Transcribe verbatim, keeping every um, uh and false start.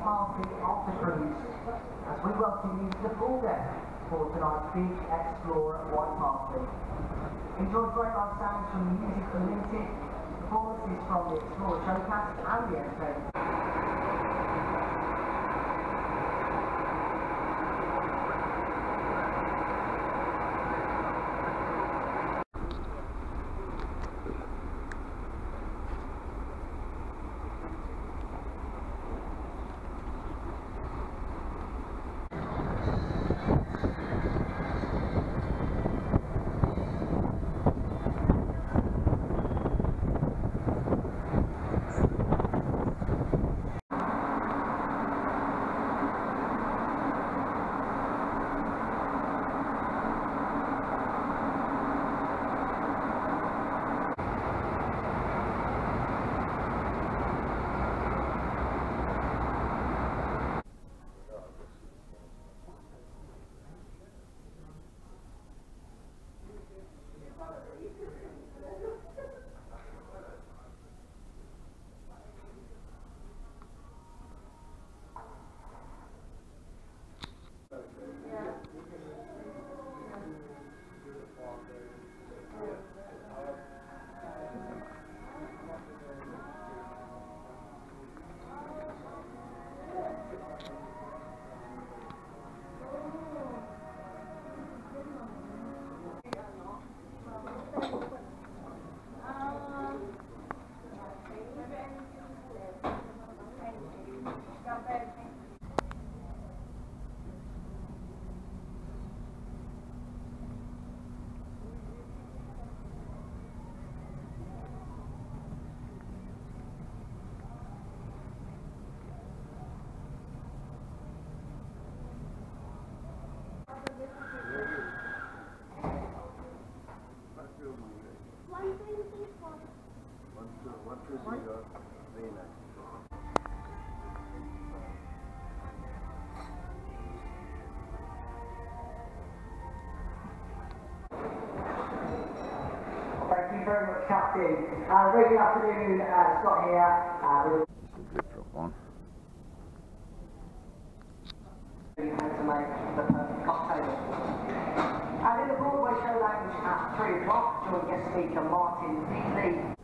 party of the cruise as we welcome you to the pool deck for tonight's Marella Explorer White Party. Enjoy great live sounds from Music Unlimited, performances from the Explorer Showcast and the entertainment. Thank you very much, Captain. Uh, very good afternoon, uh, Scott here. Uh, with different one. to make the perfect cocktail. And in the Broadway show lounge at three o'clock, join guest speaker Martin Lee.